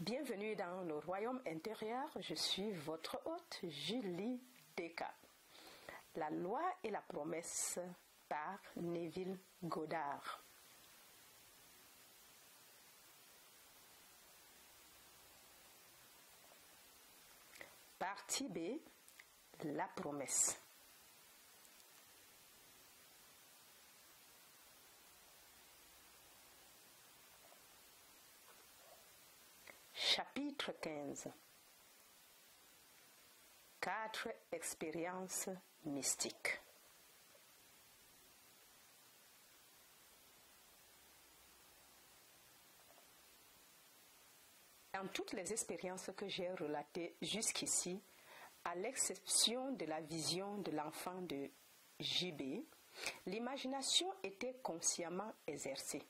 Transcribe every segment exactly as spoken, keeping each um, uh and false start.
Bienvenue dans le royaume intérieur, je suis votre hôte Julie Deka. La loi et la promesse par Neville Goddard. Partie B, la promesse. Chapitre quinze. Quatre expériences mystiques. Dans toutes les expériences que j'ai relatées jusqu'ici, à l'exception de la vision de l'enfant de J B, l'imagination était consciemment exercée.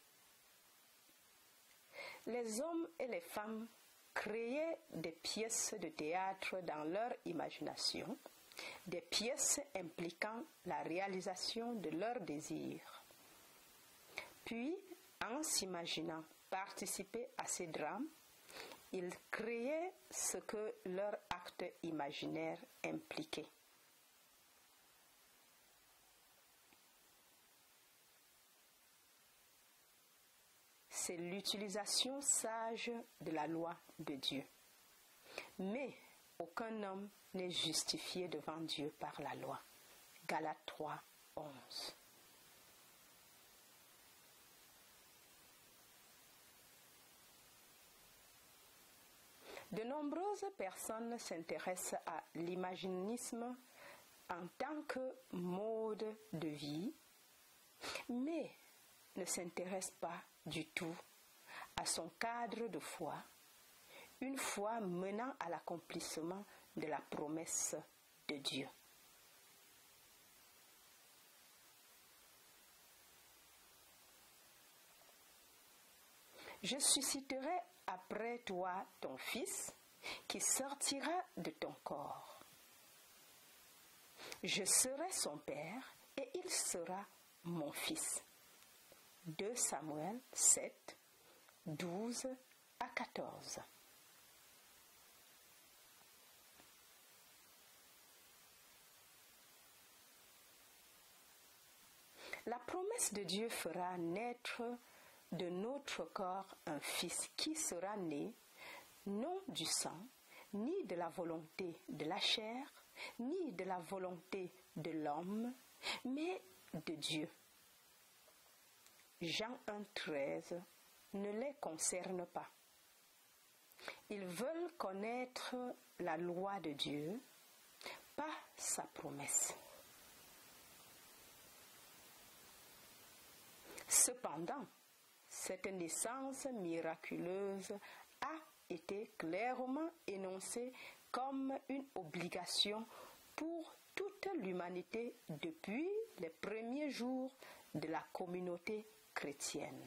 Les hommes et les femmes créaient des pièces de théâtre dans leur imagination, des pièces impliquant la réalisation de leurs désirs. Puis, en s'imaginant participer à ces drames, ils créaient ce que leur acte imaginaire impliquait. C'est l'utilisation sage de la loi de Dieu. Mais aucun homme n'est justifié devant Dieu par la loi. Galates trois, onze. De nombreuses personnes s'intéressent à l'imaginisme en tant que mode de vie, mais ne s'intéressent pas du tout à son cadre de foi, une foi menant à l'accomplissement de la promesse de Dieu. Je susciterai après toi ton fils qui sortira de ton corps. Je serai son père et il sera mon fils. deux Samuel sept, douze à quatorze. La promesse de Dieu fera naître de notre corps un fils qui sera né non du sang, ni de la volonté de la chair, ni de la volonté de l'homme, mais de Dieu. Jean un, treize ne les concerne pas. Ils veulent connaître la loi de Dieu, pas sa promesse. Cependant, cette naissance miraculeuse a été clairement énoncée comme une obligation pour toute l'humanité depuis les premiers jours de la communauté chrétienne.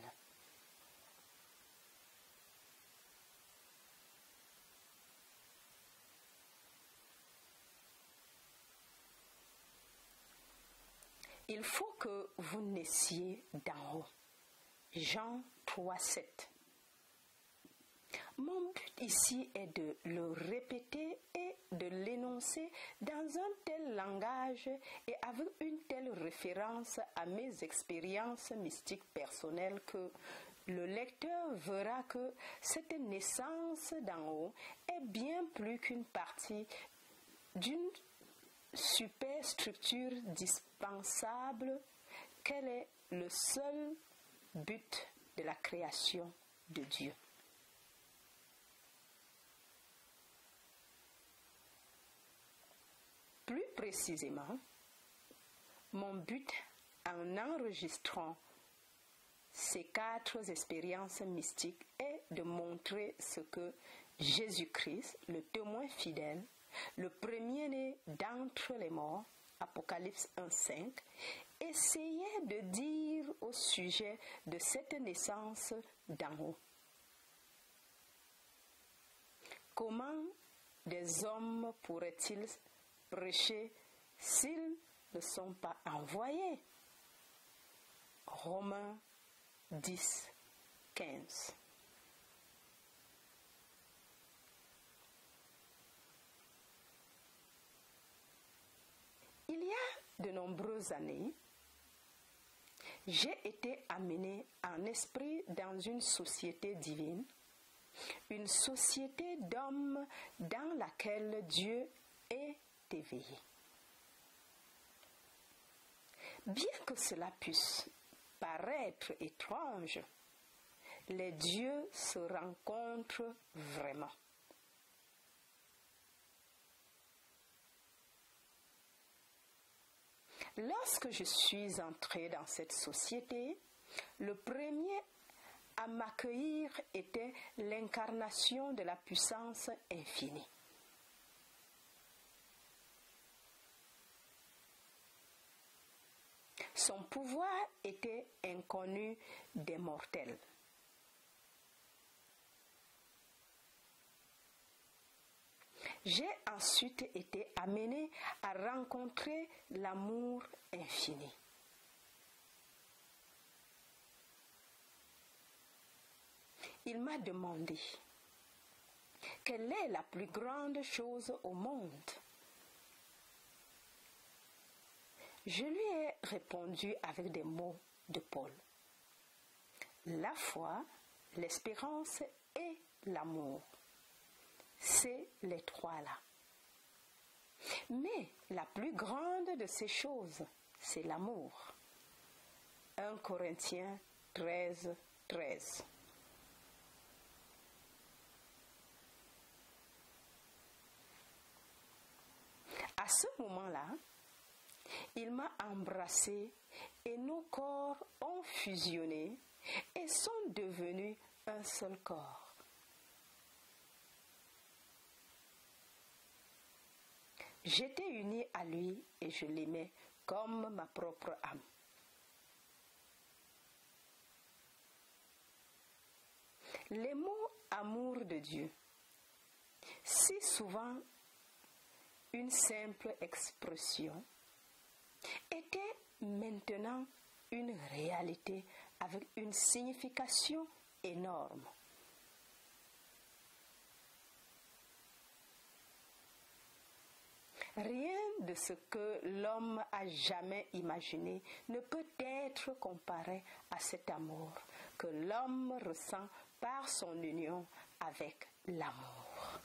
Il faut que vous naissiez d'en haut. Jean trois, sept. Mon but ici est de le répéter et de l'énoncer dans un tel langage et avec une telle référence à mes expériences mystiques personnelles que le lecteur verra que cette naissance d'en haut est bien plus qu'une partie d'une superstructure dispensable, qu'elle est le seul but de la création de Dieu. Plus précisément, mon but en enregistrant ces quatre expériences mystiques est de montrer ce que Jésus-Christ, le témoin fidèle, le premier-né d'entre les morts, Apocalypse un, cinq, essayait de dire au sujet de cette naissance d'en haut. Comment des hommes pourraient-ils prêcher s'ils ne sont pas envoyés? Romains dix, quinze. Il y a de nombreuses années, j'ai été amenée en esprit dans une société divine, une société d'hommes dans laquelle Dieu est éveillé. Bien que cela puisse paraître étrange, les dieux se rencontrent vraiment. Lorsque je suis entrée dans cette société, le premier à m'accueillir était l'incarnation de la puissance infinie. Son pouvoir était inconnu des mortels. J'ai ensuite été amenée à rencontrer l'amour infini. Il m'a demandé quelle est la plus grande chose au monde. Je lui ai répondu avec des mots de Paul. La foi, l'espérance et l'amour. C'est les trois-là. Mais la plus grande de ces choses, c'est l'amour. un Corinthiens treize, treize. À ce moment-là, il m'a embrassé et nos corps ont fusionné et sont devenus un seul corps. J'étais unie à lui et je l'aimais comme ma propre âme. Les mots amour de Dieu, si souvent une simple expression, étaient maintenant une réalité avec une signification énorme. Rien de ce que l'homme a jamais imaginé ne peut être comparé à cet amour que l'homme ressent par son union avec l'amour.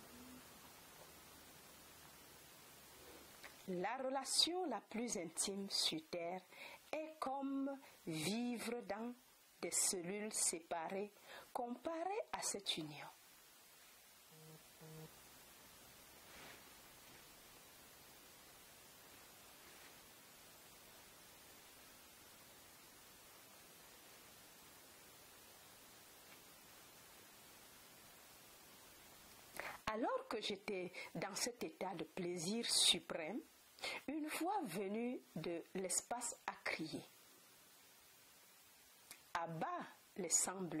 La relation la plus intime sur terre est comme vivre dans des cellules séparées comparées à cette union. Alors que j'étais dans cet état de plaisir suprême, une voix venue de l'espace a crié « À bas les sangs bleus !»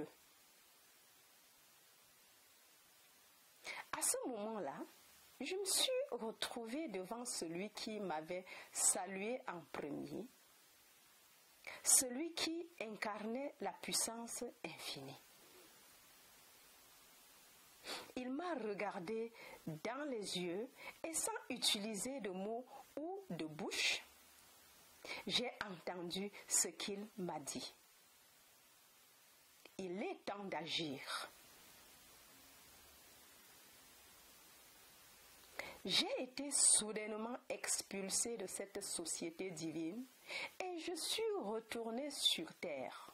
À ce moment-là, je me suis retrouvée devant celui qui m'avait salué en premier, celui qui incarnait la puissance infinie. Il m'a regardé dans les yeux et sans utiliser de mots ou de bouche, j'ai entendu ce qu'il m'a dit. Il est temps d'agir. J'ai été soudainement expulsée de cette société divine et je suis retournée sur terre.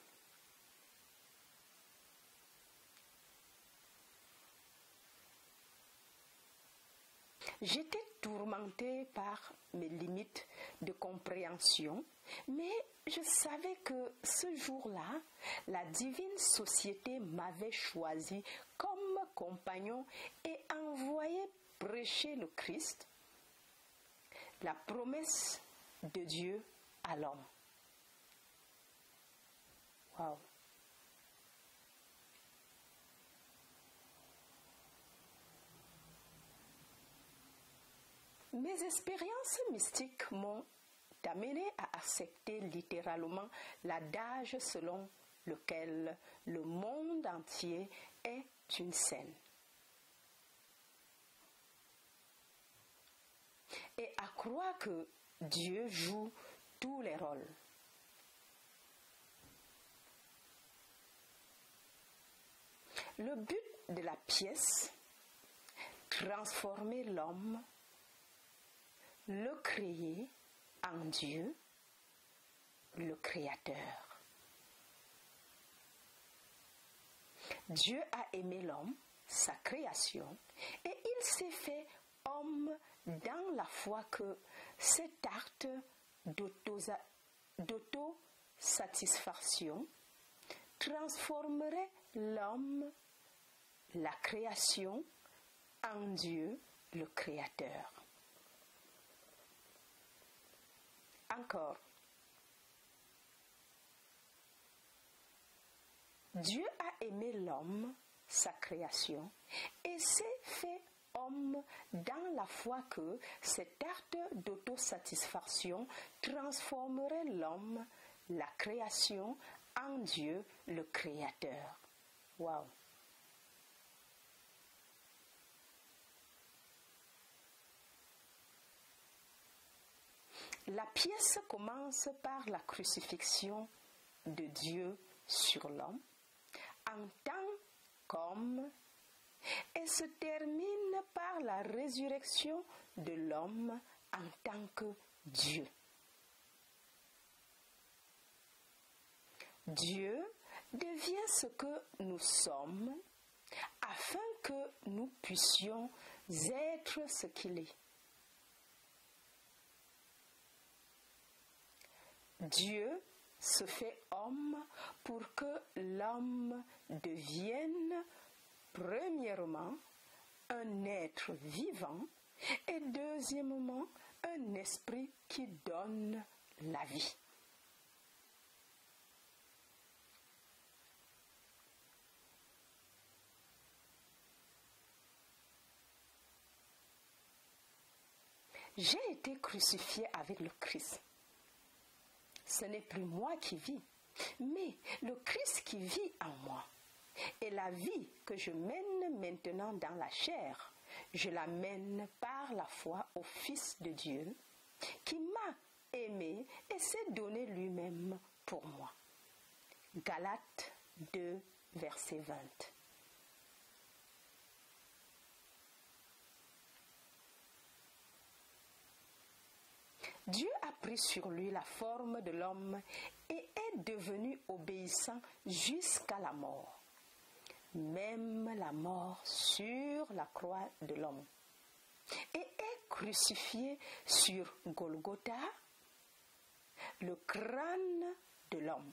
J'étais tourmentée par mes limites de compréhension, mais je savais que ce jour-là, la divine société m'avait choisi comme compagnon et envoyé prêcher le Christ, la promesse de Dieu à l'homme. Wow. Mes expériences mystiques m'ont amené à accepter littéralement l'adage selon lequel le monde entier est une scène. et à croire que Dieu joue tous les rôles. Le but de la pièce, transformer l'homme, le créer en Dieu, le Créateur. Dieu a aimé l'homme, sa création, et il s'est fait homme dans la foi que cet acte d'autosatisfaction transformerait l'homme, la création, en Dieu, le Créateur. Encore. Dieu a aimé l'homme, sa création, et s'est fait homme dans la foi que cet acte d'autosatisfaction transformerait l'homme, la création, en Dieu, le Créateur. Wow! La pièce commence par la crucifixion de Dieu sur l'homme en tant qu'homme et se termine par la résurrection de l'homme en tant que Dieu. Dieu devient ce que nous sommes afin que nous puissions être ce qu'il est. Dieu se fait homme pour que l'homme devienne, premièrement, un être vivant et deuxièmement, un esprit qui donne la vie. J'ai été crucifié avec le Christ. Ce n'est plus moi qui vis, mais le Christ qui vit en moi. Et la vie que je mène maintenant dans la chair, je la mène par la foi au Fils de Dieu, qui m'a aimé et s'est donné lui-même pour moi. Galates deux, verset vingt. Dieu a pris sur lui la forme de l'homme et est devenu obéissant jusqu'à la mort, même la mort sur la croix de l'homme, et est crucifié sur Golgotha, le crâne de l'homme.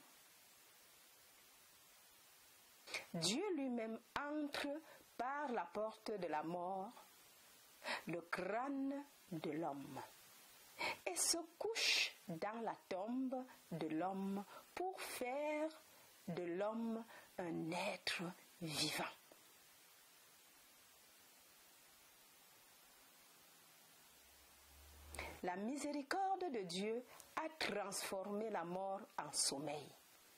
Dieu lui-même entre par la porte de la mort, le crâne de l'homme, et se couche dans la tombe de l'homme pour faire de l'homme un être vivant. La miséricorde de Dieu a transformé la mort en sommeil.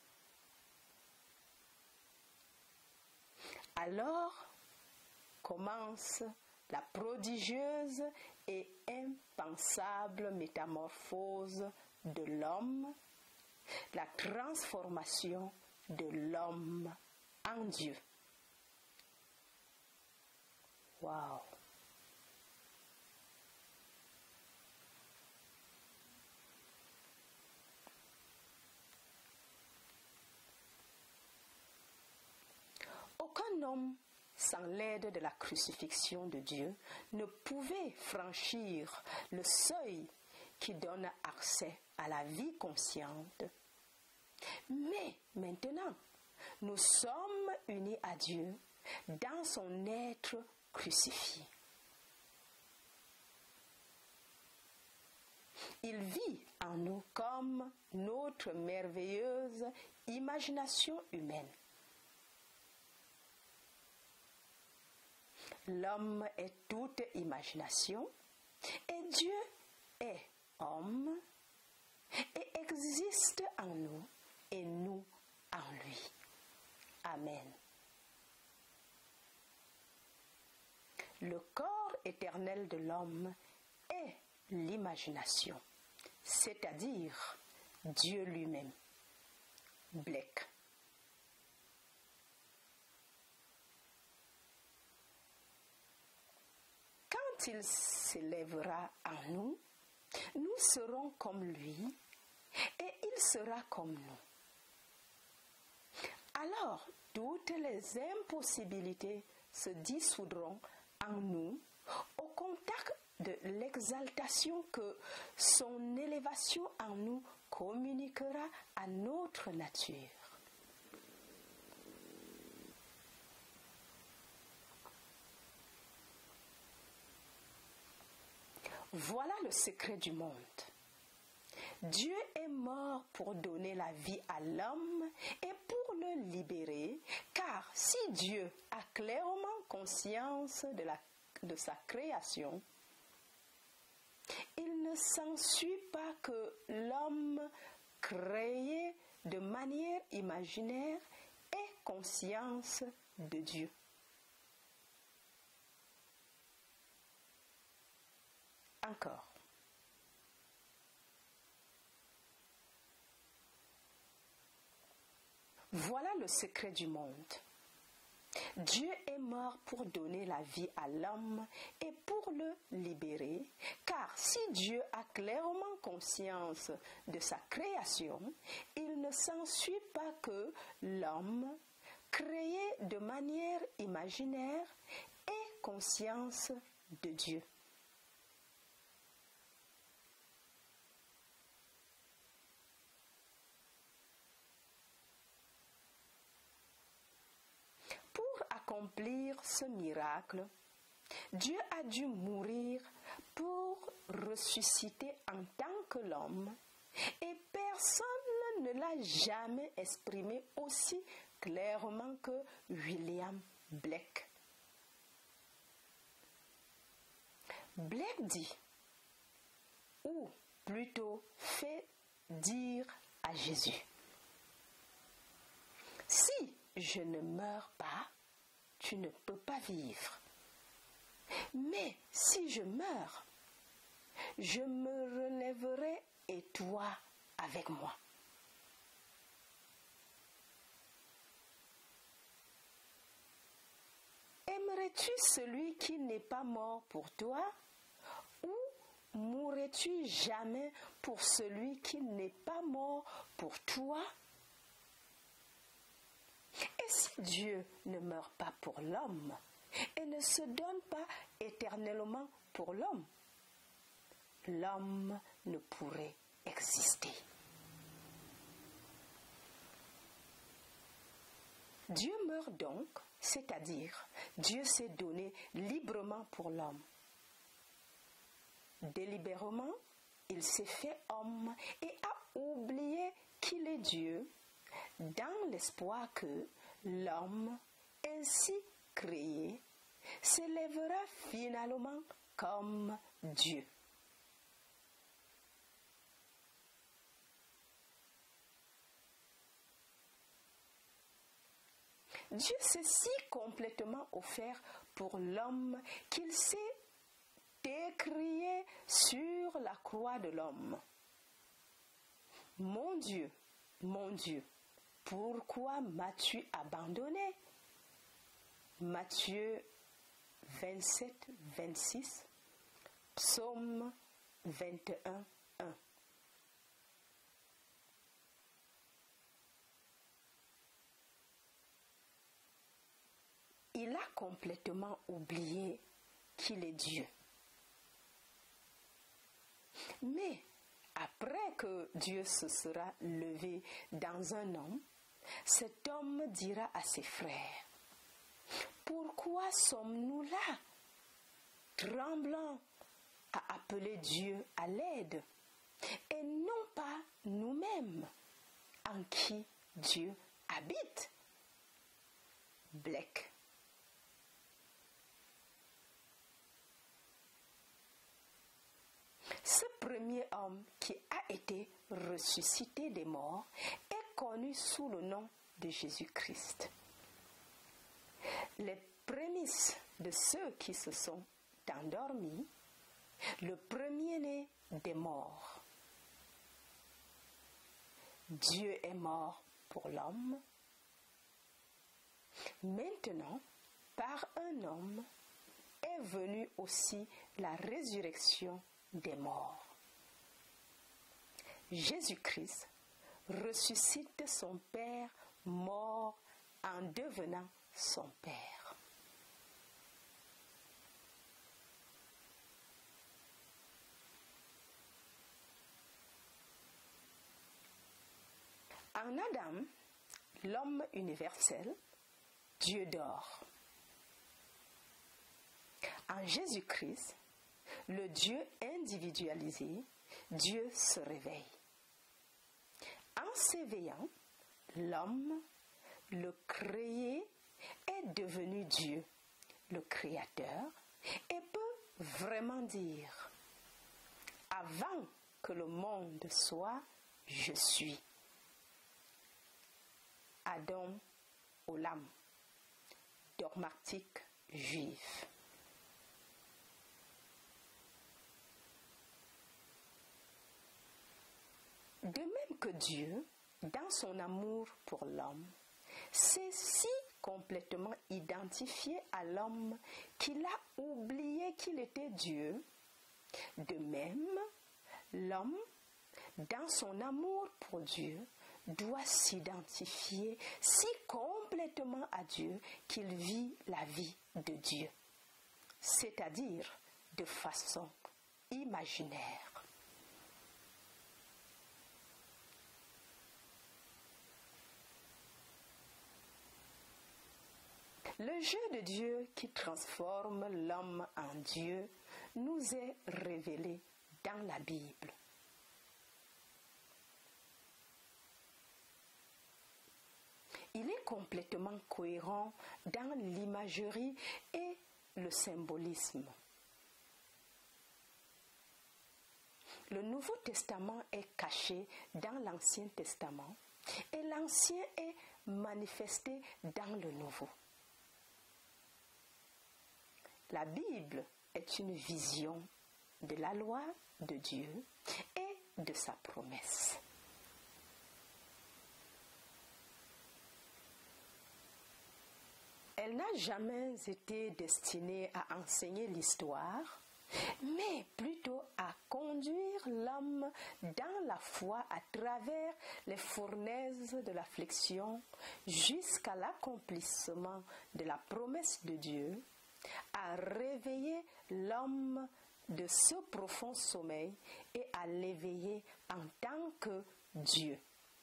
Alors commence la prodigieuse et impensable métamorphose de l'homme, la transformation de l'homme en Dieu. Wow! Aucun homme, sans l'aide de la crucifixion de Dieu, ne pouvait franchir le seuil qui donne accès à la vie consciente. Mais maintenant, nous sommes unis à Dieu dans son être crucifié. Il vit en nous comme notre merveilleuse imagination humaine. L'homme est toute imagination et Dieu est homme et existe en nous et nous en lui. Amen. Le corps éternel de l'homme est l'imagination, c'est-à-dire Dieu lui-même. Blake. Quand il s'élèvera en nous, nous serons comme lui et il sera comme nous. Alors, toutes les impossibilités se dissoudront en nous au contact de l'exaltation que son élévation en nous communiquera à notre nature. Voilà le secret du monde. Dieu est mort pour donner la vie à l'homme et pour le libérer, car si Dieu a clairement conscience de, la, de sa création, il ne s'ensuit pas que l'homme créé de manière imaginaire ait conscience de Dieu. Encore. Voilà le secret du monde. Dieu est mort pour donner la vie à l'homme et pour le libérer, car si Dieu a clairement conscience de sa création, il ne s'ensuit pas que l'homme, créé de manière imaginaire, ait conscience de Dieu. Accomplir ce miracle, Dieu a dû mourir pour ressusciter en tant que l'homme et personne ne l'a jamais exprimé aussi clairement que William Blake. Blake dit, ou plutôt fait dire à Jésus, « Si je ne meurs pas, tu ne peux pas vivre. Mais si je meurs, je me relèverai et toi avec moi. » Aimerais-tu celui qui n'est pas mort pour toi ou mourrais-tu jamais pour celui qui n'est pas mort pour toi? Et si Dieu ne meurt pas pour l'homme et ne se donne pas éternellement pour l'homme, l'homme ne pourrait exister. Dieu meurt donc, c'est-à-dire Dieu s'est donné librement pour l'homme. Délibérément, il s'est fait homme et a oublié qu'il est Dieu, dans l'espoir que l'homme, ainsi créé, s'élèvera finalement comme Dieu. Dieu s'est si complètement offert pour l'homme qu'il s'est écrié sur la croix de l'homme. « Mon Dieu, mon Dieu, pourquoi m'as-tu abandonné » Matthieu vingt-sept, vingt-six, Psaume vingt et un, un. Il a complètement oublié qu'il est Dieu. Mais après que Dieu se sera levé dans un homme, cet homme dira à ses frères, « Pourquoi sommes-nous là, tremblants à appeler Dieu à l'aide, et non pas nous-mêmes, en qui Dieu habite ?» Blake. Ce premier homme qui a été ressuscité des morts est connu sous le nom de Jésus-Christ. Les prémices de ceux qui se sont endormis le premier-né des morts. Dieu est mort pour l'homme. Maintenant, par un homme, est venue aussi la résurrection des morts. Jésus-Christ ressuscite son Père mort en devenant son Père. En Adam, l'homme universel, Dieu dort. En Jésus-Christ, le Dieu individualisé, Dieu se réveille. En s'éveillant, l'homme, le créé, est devenu Dieu, le Créateur, et peut vraiment dire « Avant que le monde soit, je suis ». Adam Olam, dogmatique juif. De même que Dieu, dans son amour pour l'homme, s'est si complètement identifié à l'homme qu'il a oublié qu'il était Dieu, de même, l'homme, dans son amour pour Dieu, doit s'identifier si complètement à Dieu qu'il vit la vie de Dieu, c'est-à-dire de façon imaginaire. Le jeu de Dieu qui transforme l'homme en Dieu nous est révélé dans la Bible. Il est complètement cohérent dans l'imagerie et le symbolisme. Le Nouveau Testament est caché dans l'Ancien Testament et l'Ancien est manifesté dans le Nouveau. La Bible est une vision de la loi de Dieu et de sa promesse. Elle n'a jamais été destinée à enseigner l'histoire, mais plutôt à conduire l'homme dans la foi à travers les fournaises de l'affliction jusqu'à l'accomplissement de la promesse de Dieu, à réveiller l'homme de ce profond sommeil et à l'éveiller en tant que Dieu.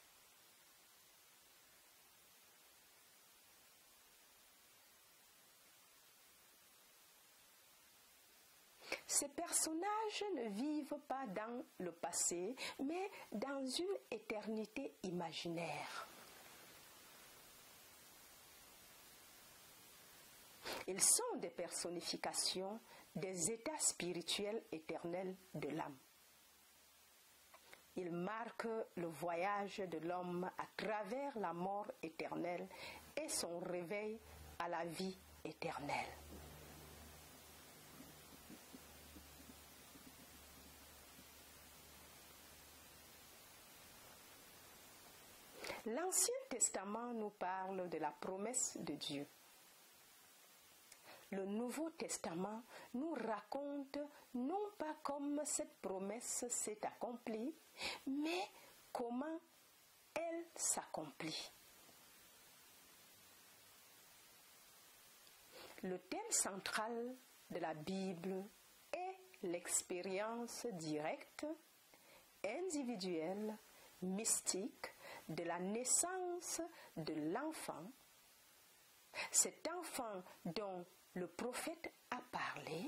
Ces personnages ne vivent pas dans le passé, mais dans une éternité imaginaire. Ils sont des personnifications des états spirituels éternels de l'âme. Ils marquent le voyage de l'homme à travers la mort éternelle et son réveil à la vie éternelle. L'Ancien Testament nous parle de la promesse de Dieu. Le Nouveau Testament nous raconte non pas comme cette promesse s'est accomplie, mais comment elle s'accomplit. Le thème central de la Bible est l'expérience directe, individuelle, mystique de la naissance de l'enfant, cet enfant dont le prophète a parlé.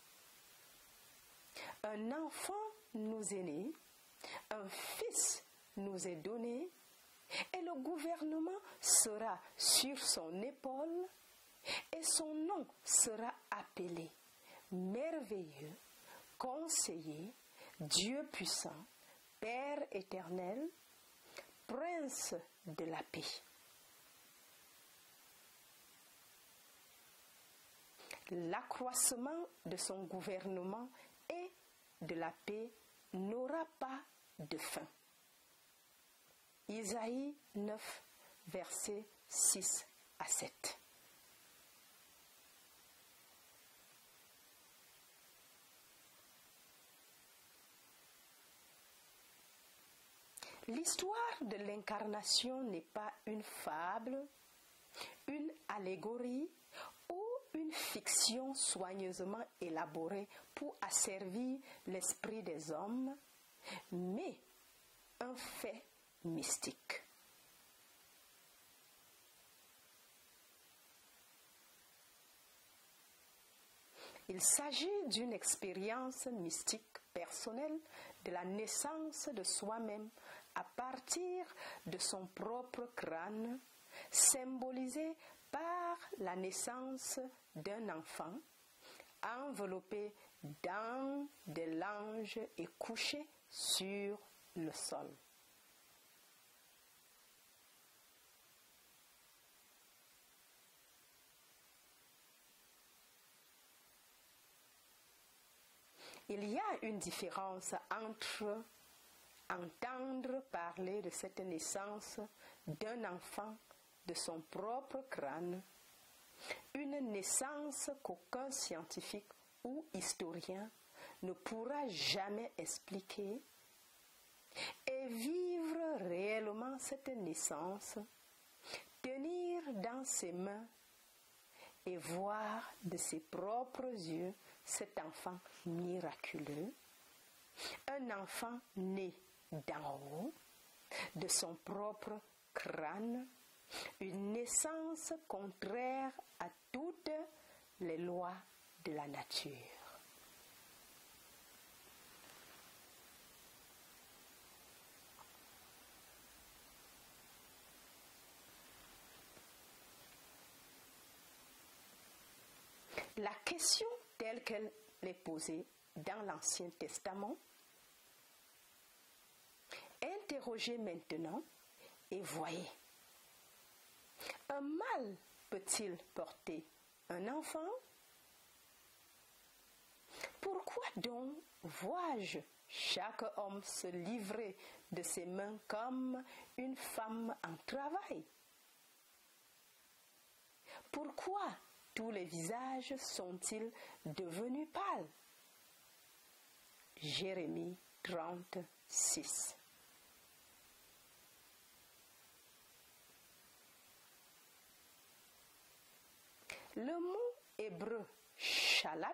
Un enfant nous est né, un fils nous est donné, et le gouvernement sera sur son épaule, et son nom sera appelé merveilleux, conseiller, Dieu puissant, Père éternel, Prince de la paix. L'accroissement de son gouvernement est de la paix n'aura pas de fin. Isaïe neuf, versets six à sept. L'histoire de l'incarnation n'est pas une fable, une allégorie ou une fiction soigneusement élaborée pour asservir l'esprit des hommes, mais un fait mystique. Il s'agit d'une expérience mystique personnelle de la naissance de soi-même à partir de son propre crâne, symbolisée par la naissance d'un enfant, enveloppé dans des langes et couché sur le sol. Il y a une différence entre entendre parler de cette naissance d'un enfant de son propre crâne, une naissance qu'aucun scientifique ou historien ne pourra jamais expliquer, et vivre réellement cette naissance, tenir dans ses mains et voir de ses propres yeux cet enfant miraculeux, un enfant né d'en haut, de son propre crâne, une naissance contraire à toutes les lois de la nature. La question telle qu'elle est posée dans l'Ancien Testament, interrogez maintenant et voyez. Un mâle peut-il porter un enfant? Pourquoi donc vois-je chaque homme se livrer de ses mains comme une femme en travail? Pourquoi tous les visages sont-ils devenus pâles? Jérémie trente-six. Le mot hébreu shalat,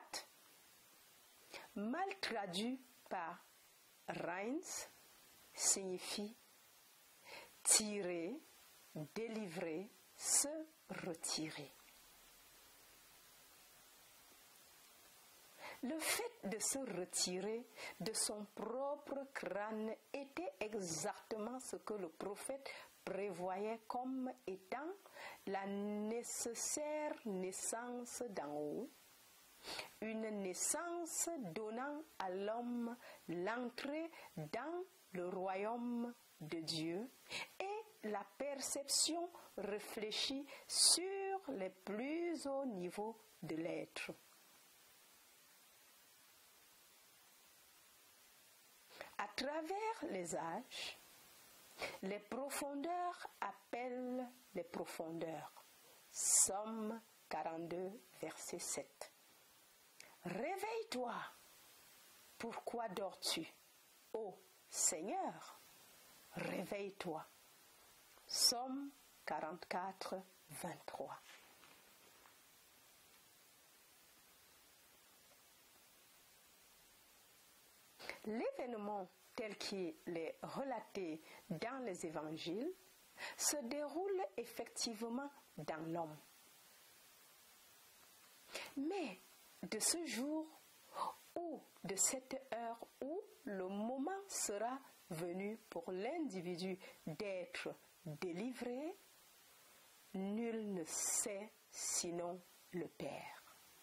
mal traduit par reins, signifie tirer, délivrer, se retirer. Le fait de se retirer de son propre crâne était exactement ce que le prophète prévoyait comme étant la nécessaire naissance d'en haut, une naissance donnant à l'homme l'entrée dans le royaume de Dieu et la perception réfléchie sur les plus hauts niveaux de l'être. À travers les âges, les profondeurs appellent les profondeurs. Somme quarante-deux, verset sept. Réveille-toi. Pourquoi dors-tu? Ô Seigneur, réveille-toi. Somme quarante-quatre, vingt-trois. L'événement tel qu'il est relaté dans les évangiles se déroule effectivement dans l'homme. Mais de ce jour ou de cette heure où le moment sera venu pour l'individu d'être délivré, nul ne sait sinon le Père.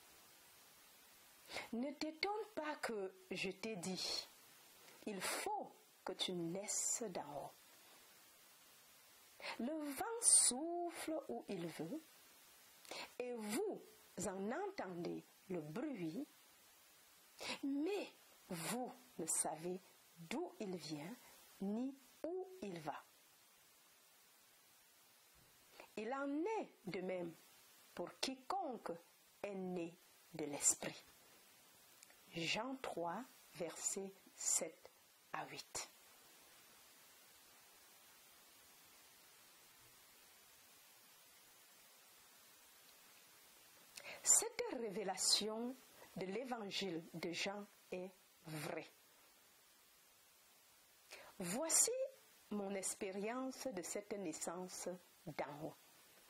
Ne t'étonne pas que je t'ai dit, il faut que tu naisses d'en haut. Le vent souffle où il veut, et vous en entendez le bruit, mais vous ne savez d'où il vient ni où il va. Il en est de même pour quiconque est né de l'Esprit. Jean trois, versets sept à huit. Cette révélation de l'évangile de Jean est vraie. Voici mon expérience de cette naissance d'en haut.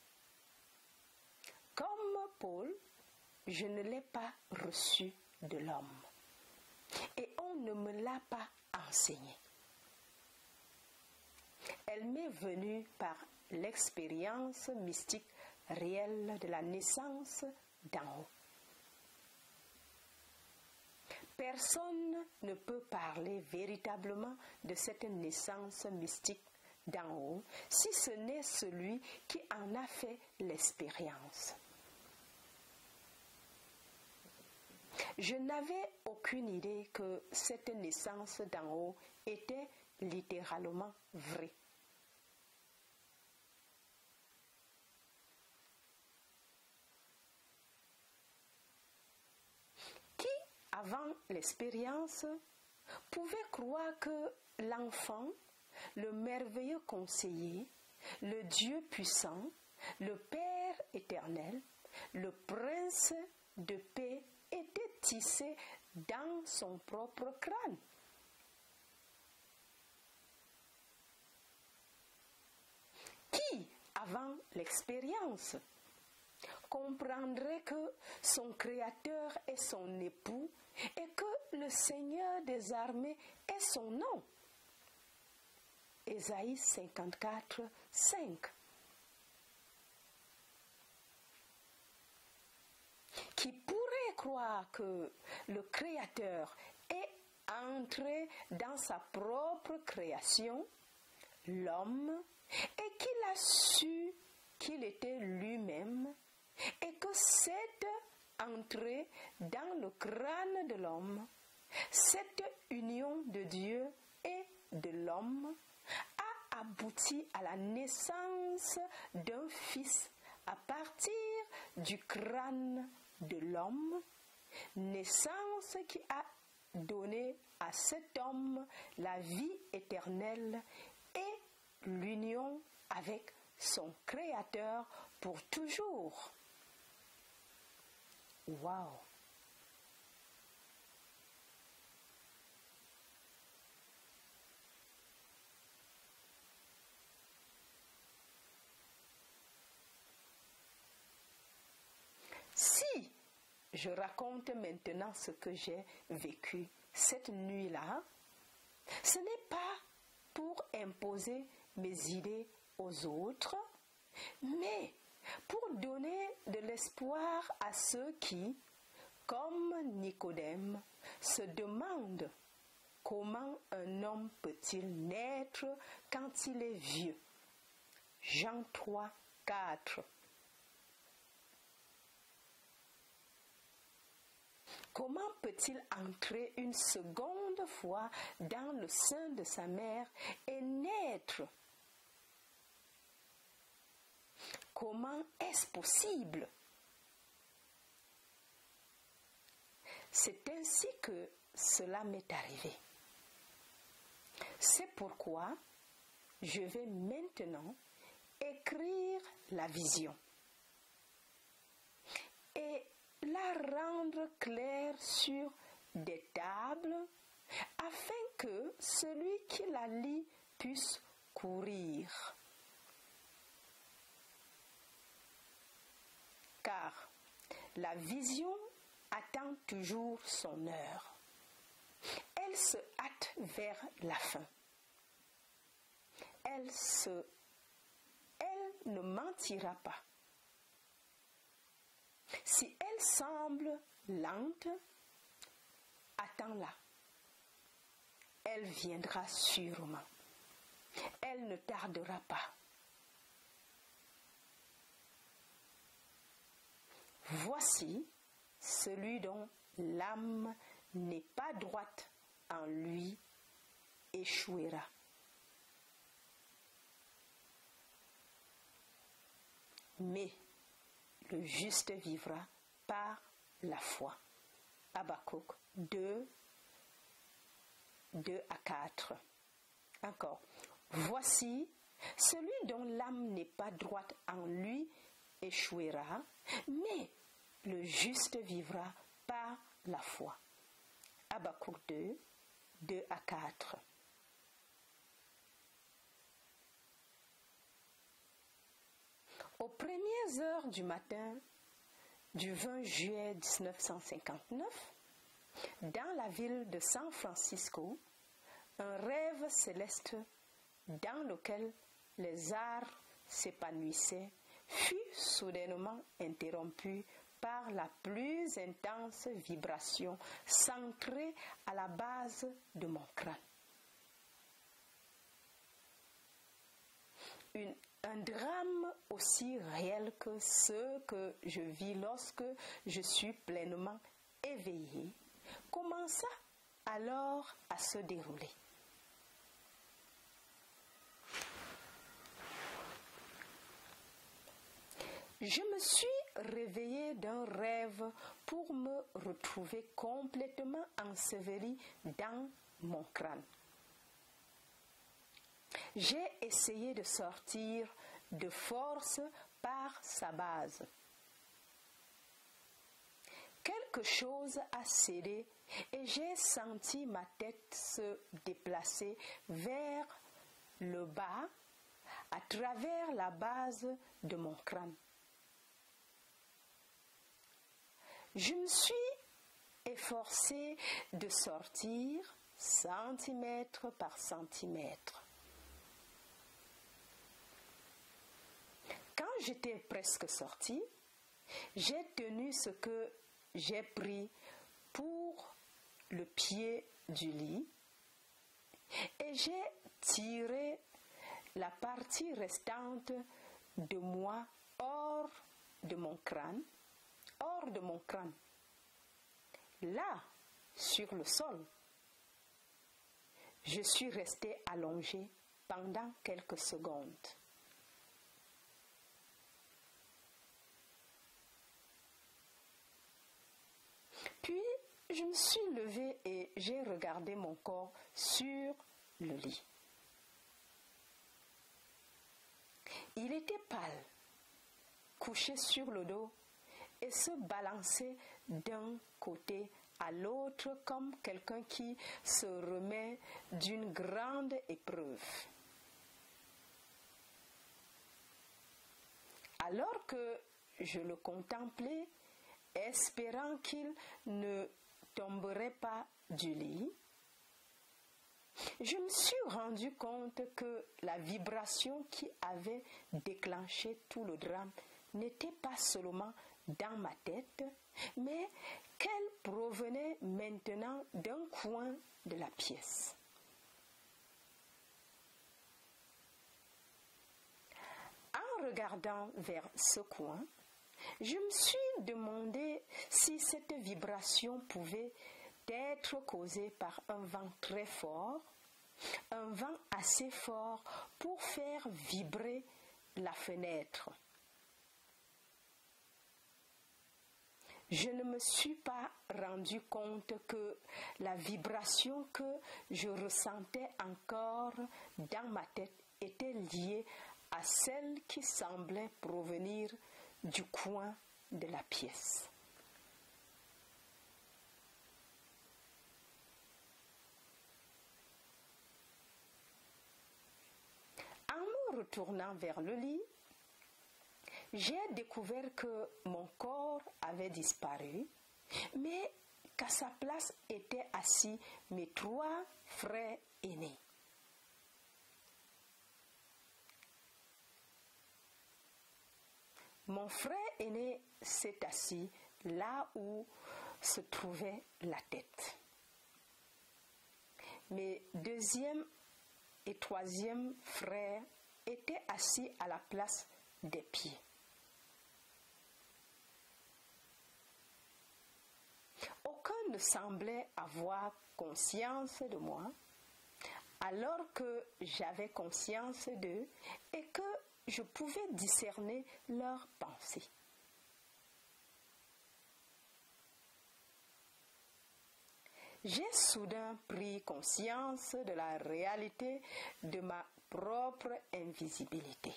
Comme Paul, je ne l'ai pas reçue de l'homme et on ne me l'a pas enseignée. Elle m'est venue par l'expérience mystique réelle de la naissance d'en haut. Personne ne peut parler véritablement de cette naissance mystique d'en haut si ce n'est celui qui en a fait l'expérience. Je n'avais aucune idée que cette naissance d'en haut était littéralement vraie. Qui, avant l'expérience, pouvait croire que l'enfant, le merveilleux conseiller, le Dieu puissant, le Père éternel, le prince de paix était tissé dans son propre crâne? Qui, avant l'expérience, comprendrait que son Créateur est son époux et que le Seigneur des armées est son nom? Ésaïe cinquante-quatre, cinq. Qui pourrait croire que le Créateur est entré dans sa propre création, l'homme, et qu'il a su qu'il était lui-même, et que cette entrée dans le crâne de l'homme, cette union de Dieu et de l'homme, a abouti à la naissance d'un fils à partir du crâne de l'homme, naissance qui a donné à cet homme la vie éternelle et l'union avec son Créateur pour toujours. Waouh! Si je raconte maintenant ce que j'ai vécu cette nuit-là, ce n'est pas pour imposer mes idées aux autres, mais pour donner de l'espoir à ceux qui, comme Nicodème, se demandent comment un homme peut-il naître quand il est vieux. Jean trois, quatre. Comment peut-il entrer une seconde fois dans le sein de sa mère et naître? Comment est-ce possible? C'est ainsi que cela m'est arrivé. C'est pourquoi je vais maintenant écrire la vision et la rendre claire sur des tables afin que celui qui la lit puisse courir. Car la vision attend toujours son heure. Elle se hâte vers la fin. Elle se, elle ne mentira pas. Si elle semble lente, attends-la. Elle viendra sûrement. Elle ne tardera pas. Voici celui dont l'âme n'est pas droite en lui échouera. Mais le juste vivra par la foi. Habakkuk deux, deux à quatre. Encore. Voici, celui dont l'âme n'est pas droite en lui échouera, mais le juste vivra par la foi. Habakkuk deux, deux à quatre. Aux premières heures du matin du vingt juillet mille neuf cent cinquante-neuf, dans la ville de San Francisco, un rêve céleste dans lequel les arts s'épanouissaient fut soudainement interrompu par la plus intense vibration centrée à la base de mon crâne. Une, un drame aussi réel que ce que je vis lorsque je suis pleinement éveillée commença alors à se dérouler. Je me suis réveillée d'un rêve pour me retrouver complètement ensevelie dans mon crâne. J'ai essayé de sortir de force par sa base. Quelque chose a cédé et j'ai senti ma tête se déplacer vers le bas à travers la base de mon crâne. Je me suis efforcée de sortir centimètre par centimètre. Quand j'étais presque sortie, j'ai tenu ce que j'ai pris pour le pied du lit et j'ai tiré la partie restante de moi hors de mon crâne, hors de mon crâne, là, sur le sol. Je suis restée allongée pendant quelques secondes. Puis, je me suis levée et j'ai regardé mon corps sur le lit. Il était pâle, couché sur le dos et se balançait d'un côté à l'autre comme quelqu'un qui se remet d'une grande épreuve. Alors que je le contemplais, espérant qu'il ne tomberait pas du lit, je me suis rendu compte que la vibration qui avait déclenché tout le drame n'était pas seulement dans ma tête, mais qu'elle provenait maintenant d'un coin de la pièce. En regardant vers ce coin, je me suis demandé si cette vibration pouvait être causée par un vent très fort, un vent assez fort pour faire vibrer la fenêtre. Je ne me suis pas rendu compte que la vibration que je ressentais encore dans ma tête était liée à celle qui semblait provenir du coin de la pièce. En me retournant vers le lit, j'ai découvert que mon corps avait disparu, mais qu'à sa place étaient assis mes trois frères aînés. Mon frère aîné s'est assis là où se trouvait la tête. Mes deuxième et troisième frères étaient assis à la place des pieds. Aucun ne semblait avoir conscience de moi, alors que j'avais conscience d'eux et que je pouvais discerner leurs pensées. J'ai soudain pris conscience de la réalité de ma propre invisibilité.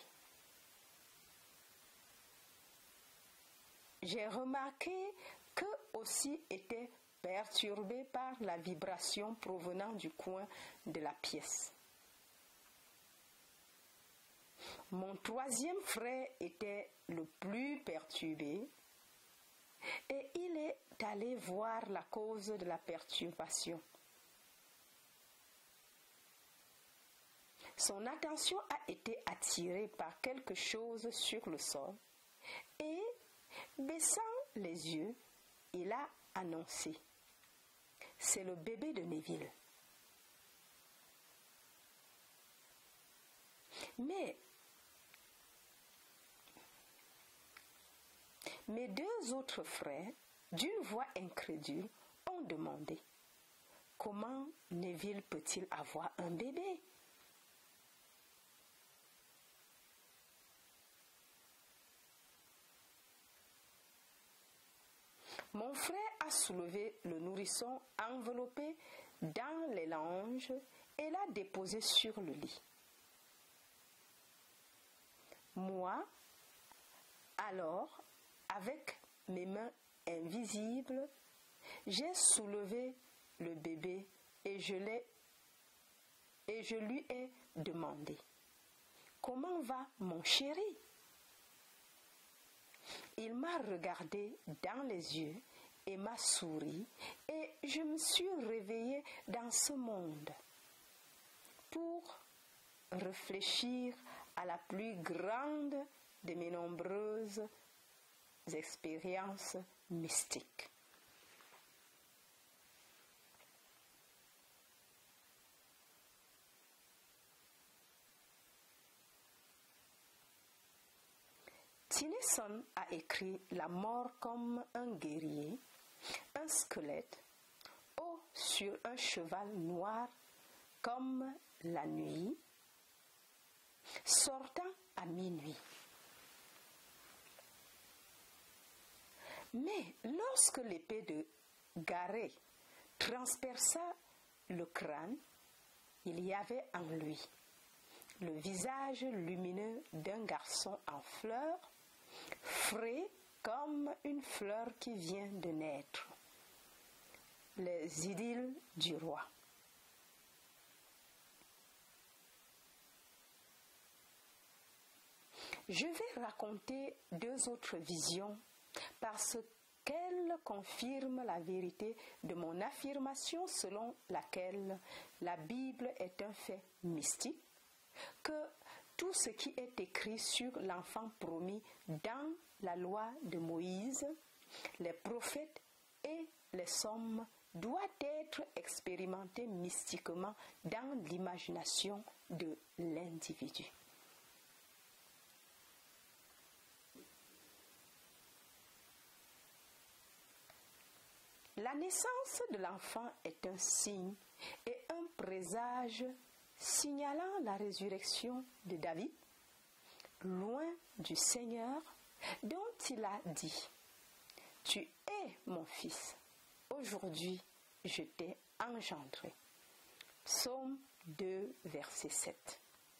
J'ai remarqué qu'eux aussi étaient perturbés par la vibration provenant du coin de la pièce. Mon troisième frère était le plus perturbé et il est allé voir la cause de la perturbation. Son attention a été attirée par quelque chose sur le sol et, baissant les yeux, il a annoncé: c'est le bébé de Neville. Mais mes deux autres frères, d'une voix incrédule, ont demandé: comment Neville peut-il avoir un bébé? Mon frère a soulevé le nourrisson enveloppé dans les langes et l'a déposé sur le lit. Moi, alors, avec mes mains invisibles, j'ai soulevé le bébé et je l'ai et je lui ai demandé: comment va mon chéri? Il m'a regardé dans les yeux et m'a souri et je me suis réveillée dans ce monde pour réfléchir à la plus grande de mes nombreuses expériences mystiques. Tennyson a écrit la mort comme un guerrier, un squelette, haut sur un cheval noir comme la nuit, sortant à minuit. Mais lorsque l'épée de Garret transperça le crâne, il y avait en lui le visage lumineux d'un garçon en fleurs, frais comme une fleur qui vient de naître. Les idylles du roi. Je vais raconter deux autres visions parce qu'elles confirment la vérité de mon affirmation selon laquelle la Bible est un fait mystique, que tout ce qui est écrit sur l'enfant promis dans la loi de Moïse, les prophètes et les psaumes doit être expérimenté mystiquement dans l'imagination de l'individu. La naissance de l'enfant est un signe et un présage signalant la résurrection de David, loin du Seigneur, dont il a dit: « Tu es mon fils, aujourd'hui je t'ai engendré. » Psaume deux, verset sept.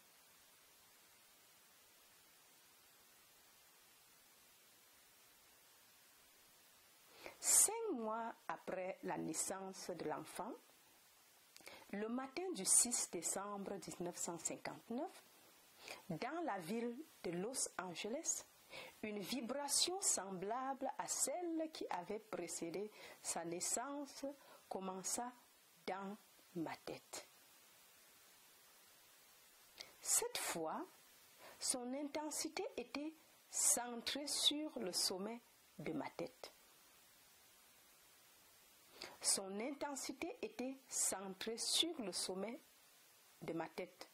Cinq mois après la naissance de l'enfant, le matin du six décembre mille neuf cent cinquante-neuf, dans la ville de Los Angeles, une vibration semblable à celle qui avait précédé sa naissance commença dans ma tête. Cette fois, son intensité était centrée sur le sommet de ma tête. Son intensité était centrée sur le sommet de ma tête.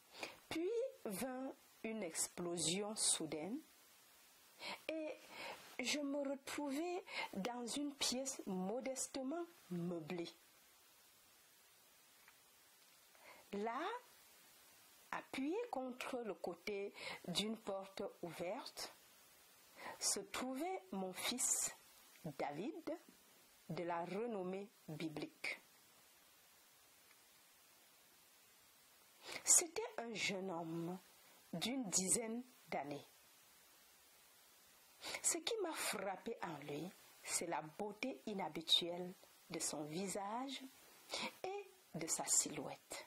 Puis vint une explosion soudaine et je me retrouvais dans une pièce modestement meublée. Là, appuyé contre le côté d'une porte ouverte, se trouvait mon fils David, de la renommée biblique. C'était un jeune homme d'une dizaine d'années. Ce qui m'a frappé en lui, c'est la beauté inhabituelle de son visage et de sa silhouette.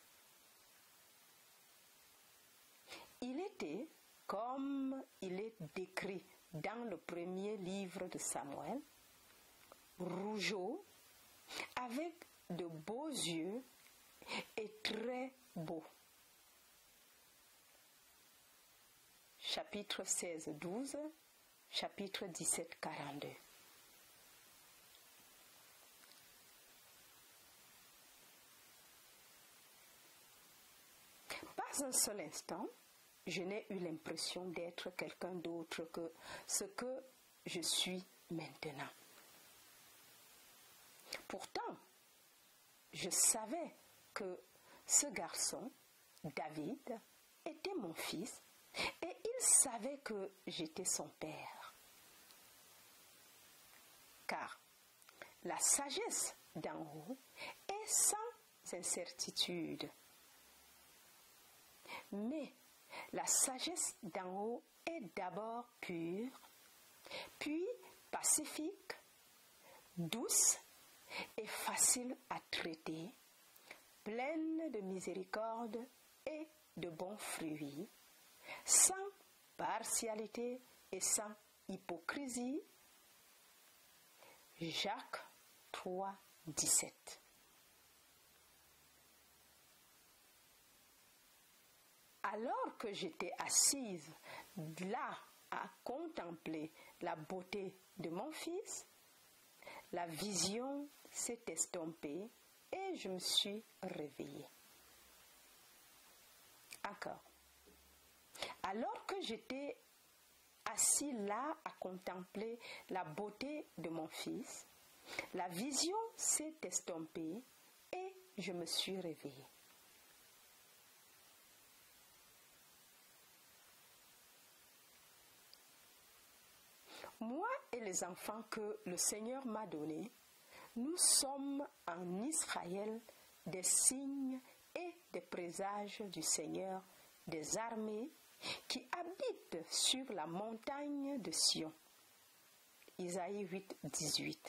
Il était, comme il est décrit dans le premier livre de Samuel, rougeau, avec de beaux yeux et très beau. Chapitre seize douze, chapitre dix-sept quarante-deux. Pas un seul instant, je n'ai eu l'impression d'être quelqu'un d'autre que ce que je suis maintenant. Pourtant, je savais que ce garçon, David, était mon fils et il savait que j'étais son père. Car la sagesse d'en haut est sans incertitude. Mais la sagesse d'en haut est d'abord pure, puis pacifique, douce et facile à traiter, pleine de miséricorde et de bons fruits, sans partialité et sans hypocrisie. Jacques trois, dix-sept. Alors que j'étais assise là à contempler la beauté de mon fils, la vision s'est estompée et je me suis réveillée. Encore. Alors que j'étais assis là à contempler la beauté de mon fils, la vision s'est estompée et je me suis réveillée. Moi et les enfants que le Seigneur m'a donnés, nous sommes en Israël des signes et des présages du Seigneur des armées qui habite sur la montagne de Sion. Isaïe huit, dix-huit.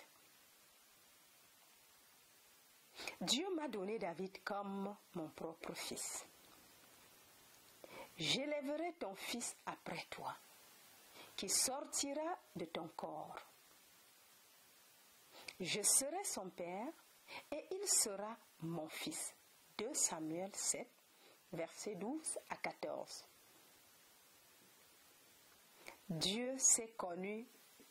Dieu m'a donné David comme mon propre fils. J'élèverai ton fils après toi, qui sortira de ton corps. Je serai son père et il sera mon fils. deux Samuel sept, versets douze à quatorze. Dieu s'est connu.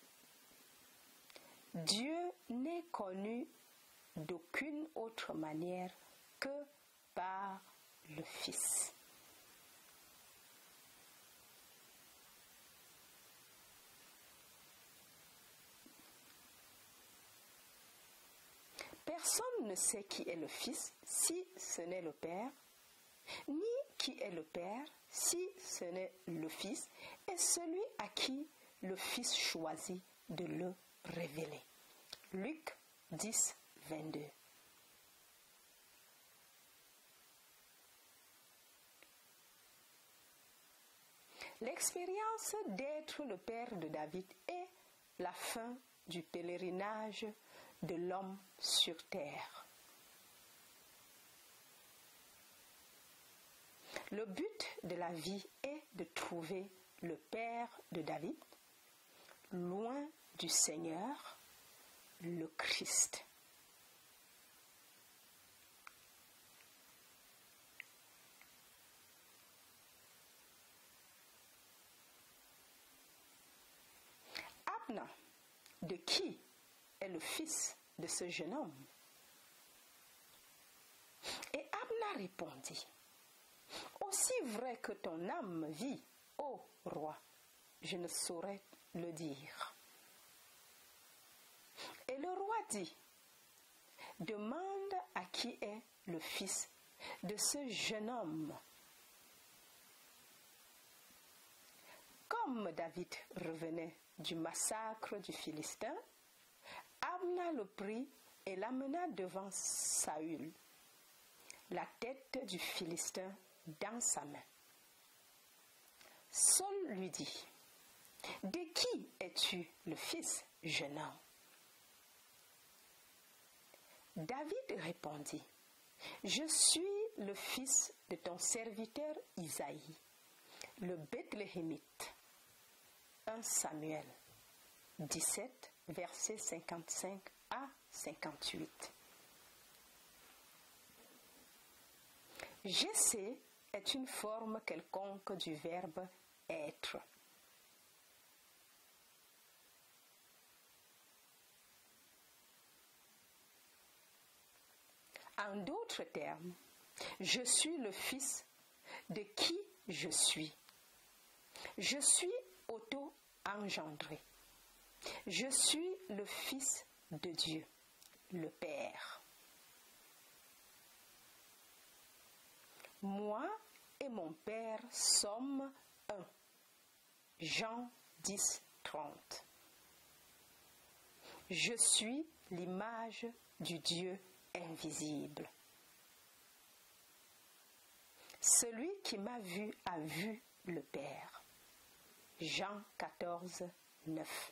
Dieu n'est connu d'aucune autre manière que par le Fils. Personne ne sait qui est le Fils si ce n'est le Père, ni qui est le Père si ce n'est le Fils et celui à qui le Fils choisit de le révéler. Luc dix, vingt-deux. L'expérience d'être le père de David est la fin du pèlerinage de l'homme sur terre. Le but de la vie est de trouver le père de David, loin du Seigneur, le Christ. Abna, de qui est le fils de ce jeune homme? Et Abna répondit, aussi vrai que ton âme vit, ô roi, je ne saurais le dire. Et le roi dit, demande à qui est le fils de ce jeune homme. Comme David revenait du massacre du Philistin, Abner le prit et l'amena devant Saül, la tête du Philistin dans sa main. Saül lui dit, « De qui es-tu le fils, jeune homme ?» David répondit, « Je suis le fils de ton serviteur Isaïe, le Bethléemite. » premier Samuel dix-sept, versets cinquante-cinq à cinquante-huit. Jessé est une forme quelconque du verbe être. En d'autres termes, je suis le fils de qui je suis. Je suis auto-engendré. Je suis le fils de Dieu, le Père. Moi et mon Père sommes un. Jean dix, trente. Je suis l'image du Dieu invisible. Celui qui m'a vu a vu le Père. Jean quatorze, neuf.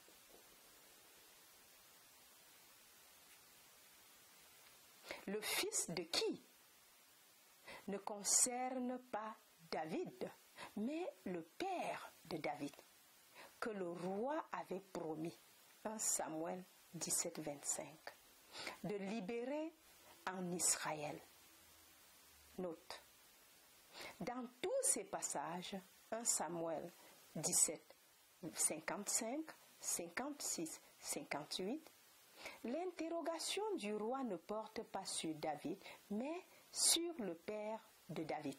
Le fils de qui ne concerne pas David, mais le père de David, que le roi avait promis, premier Samuel dix-sept, vingt-cinq, de libérer en Israël. Note, dans tous ces passages, premier Samuel dix-sept, cinquante-cinq, cinquante-six, cinquante-huit, l'interrogation du roi ne porte pas sur David, mais sur le père de David.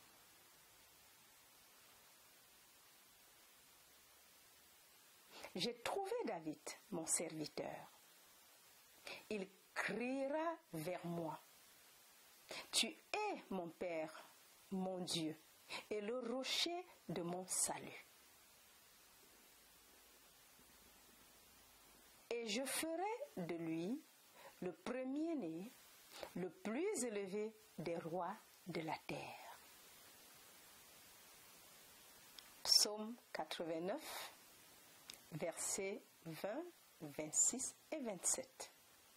J'ai trouvé David, mon serviteur. Il criera vers moi. Tu es mon Père, mon Dieu, et le rocher de mon salut. Et je ferai de lui le premier-né, le plus élevé des rois de la terre. Psaume quatre-vingt-neuf, versets vingt, vingt-six et vingt-sept.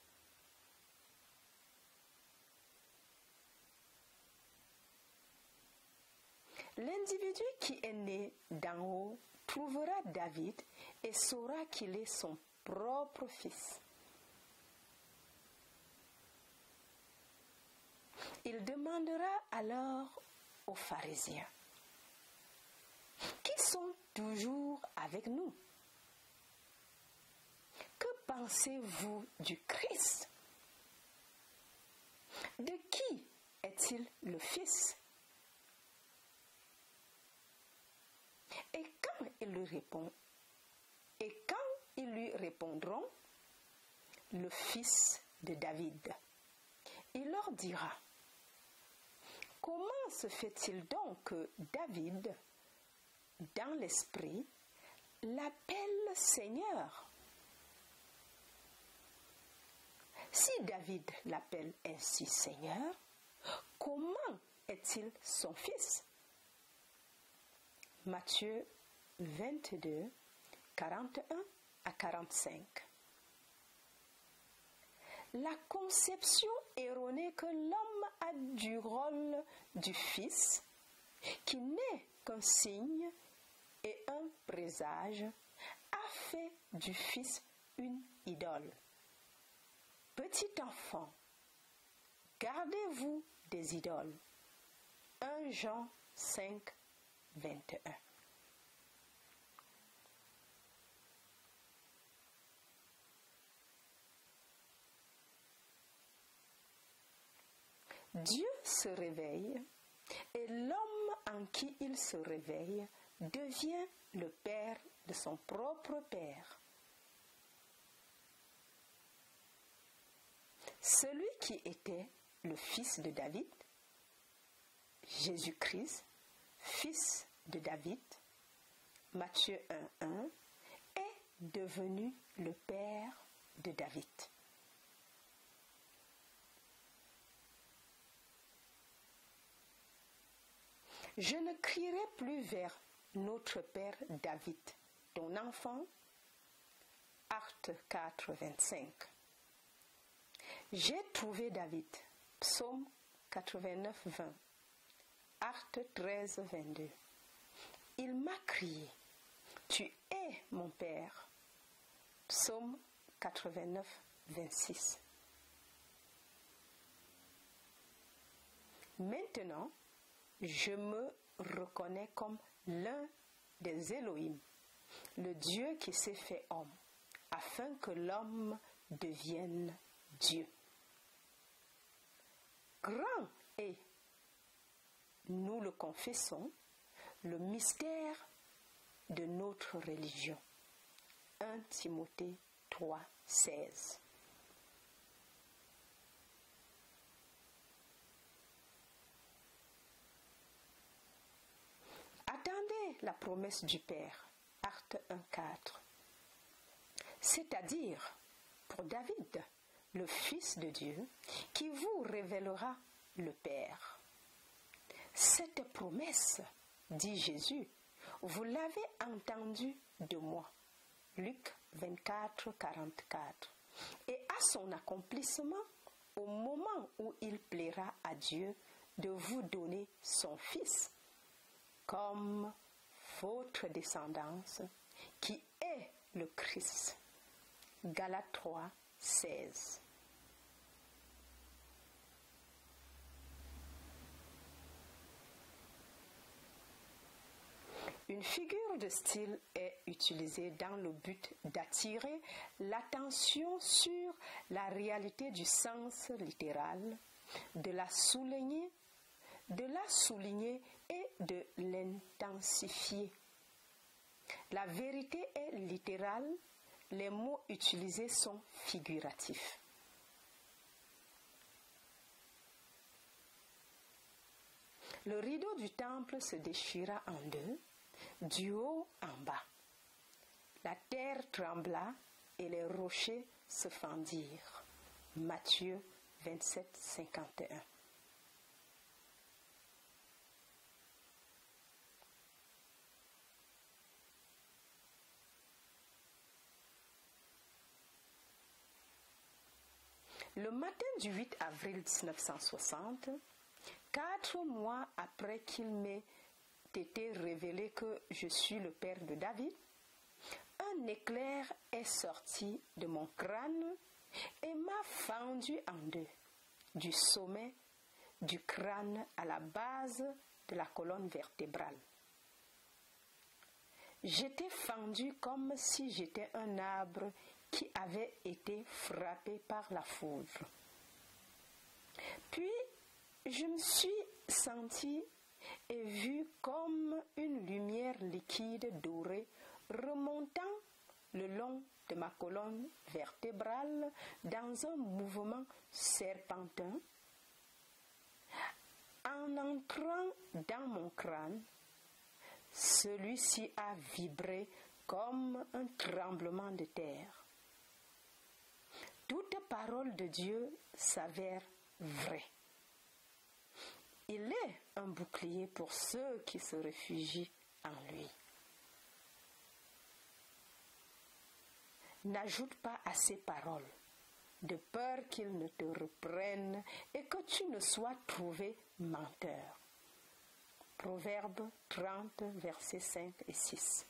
L'individu qui est né d'en haut trouvera David et saura qu'il est son propre fils. Il demandera alors aux pharisiens, qui sont toujours avec nous? Que pensez-vous du Christ? De qui est-il le fils? Et quand il lui répond, et quand ils lui répondront, le fils de David, il leur dira, comment se fait-il donc que David, dans l'esprit, l'appelle Seigneur? Si David l'appelle ainsi Seigneur, comment est-il son fils? Matthieu vingt-deux, quarante et un à quarante-cinq. La conception erronée que l'homme a du rôle du fils, qui n'est qu'un signe et un présage, a fait du fils une idole. Petit enfant, gardez-vous des idoles. premier Jean cinq, vingt et un. Dieu se réveille et l'homme en qui il se réveille devient le père de son propre père. celui qui était le fils de David, Jésus-Christ, fils de David, Matthieu un, un, est devenu le père de David. Je ne crierai plus vers notre père David, ton enfant. Acte quatre, vingt-cinq. J'ai trouvé David, psaume quatre-vingt-neuf, vingt. Acte treize, vingt-deux. Il m'a crié, tu es mon père. Psaume quatre-vingt-neuf, vingt-six. Maintenant, je me reconnais comme l'un des Elohim, le Dieu qui s'est fait homme, afin que l'homme devienne Dieu. Grand est, nous le confessons, le mystère de notre religion. un Timothée trois, seize. Attendez la promesse du Père, Acte un, quatre. C'est-à-dire, pour David, le Fils de Dieu, qui vous révélera le Père. Cette promesse, dit Jésus, vous l'avez entendue de moi. Luc vingt-quatre, quarante-quatre. Et à son accomplissement, au moment où il plaira à Dieu de vous donner son Fils, comme votre descendance, qui est le Christ. Galates trois, seize. Une figure de style est utilisée dans le but d'attirer l'attention sur la réalité du sens littéral, de la souligner, de la souligner et de l'intensifier. La vérité est littérale, les mots utilisés sont figuratifs. Le rideau du temple se déchira en deux, du haut en bas. La terre trembla et les rochers se fendirent. Matthieu vingt-sept, cinquante et un. Le matin du huit avril mille neuf cent soixante, quatre mois après qu'il m'ait été révélé que je suis le père de David, un éclair est sorti de mon crâne et m'a fendu en deux, du sommet du crâne à la base de la colonne vertébrale. J'étais fendu comme si j'étais un arbre qui avait été frappé par la foudre. Puis, je me suis senti et vu comme une lumière liquide dorée remontant le long de ma colonne vertébrale dans un mouvement serpentin. En entrant dans mon crâne, celui-ci a vibré comme un tremblement de terre. Toute parole de Dieu s'avère vraie. Il est un bouclier pour ceux qui se réfugient en lui. N'ajoute pas à ces paroles, de peur qu'ils ne te reprennent et que tu ne sois trouvé menteur. Proverbe trente, versets cinq et six.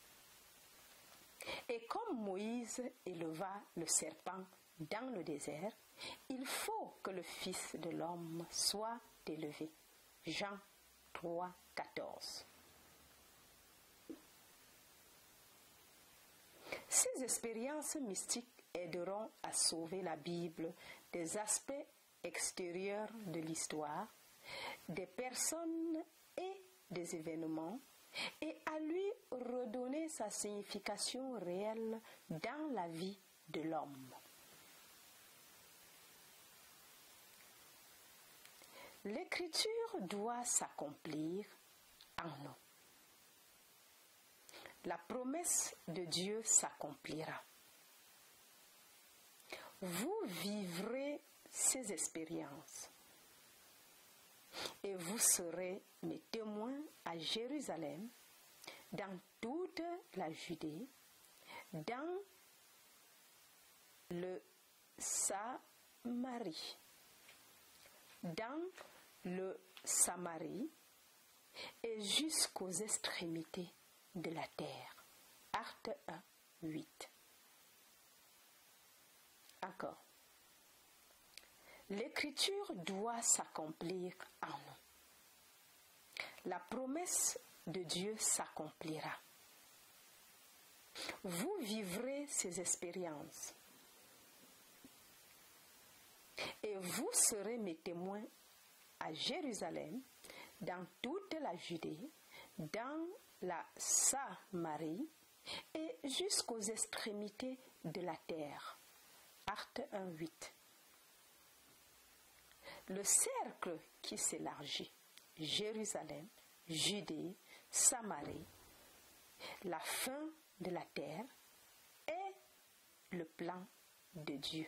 Et comme Moïse éleva le serpent dans le désert, il faut que le Fils de l'homme soit élevé. Jean trois, quatorze. Ces expériences mystiques aideront à sauver la Bible des aspects extérieurs de l'histoire, des personnes et des événements, et à lui redonner sa signification réelle dans la vie de l'homme. L'écriture doit s'accomplir en nous. La promesse de Dieu s'accomplira. Vous vivrez ces expériences et vous serez mes témoins à Jérusalem, dans toute la Judée, dans le Samarie, dans le Samarie et jusqu'aux extrémités de la terre. Acte un, huit. Encore. L'écriture doit s'accomplir en nous. La promesse de Dieu s'accomplira. Vous vivrez ces expériences et vous serez mes témoins à Jérusalem, dans toute la Judée, dans la Samarie et jusqu'aux extrémités de la terre. Acte un, huit. Le cercle qui s'élargit, Jérusalem, Judée, Samarie, la fin de la terre est le plan de Dieu.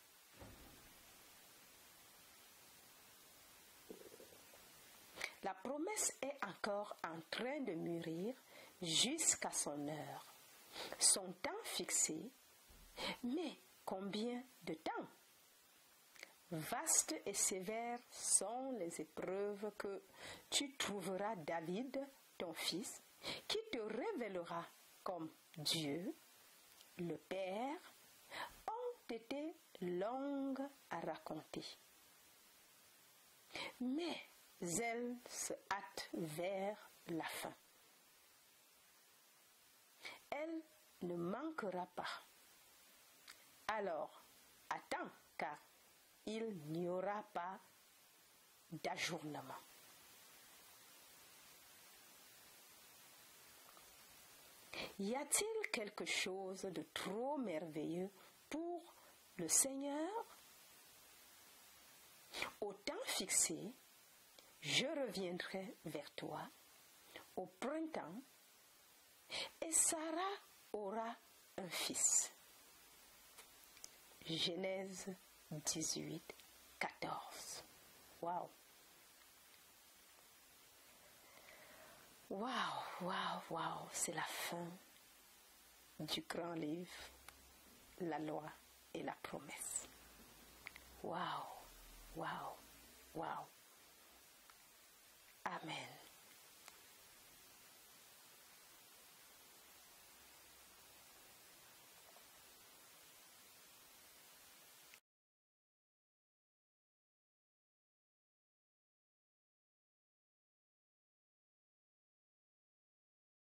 La promesse est encore en train de mûrir jusqu'à son heure, son temps fixé, mais combien de temps? Vastes et sévères sont les épreuves que tu trouveras David, ton fils, qui te révélera comme Dieu, le Père, ont été longues à raconter. Mais elles se hâtent vers la fin. Elle ne manquera pas. Alors, attends, car il n'y aura pas d'ajournement. Y a-t-il quelque chose de trop merveilleux pour le Seigneur? Au temps fixé, je reviendrai vers toi au printemps et Sarah aura un fils. Genèse dix-huit, quatorze. Waouh! Waouh, waouh, waouh, c'est la fin du grand livre, la loi et la promesse. Waouh, waouh, waouh. Amen.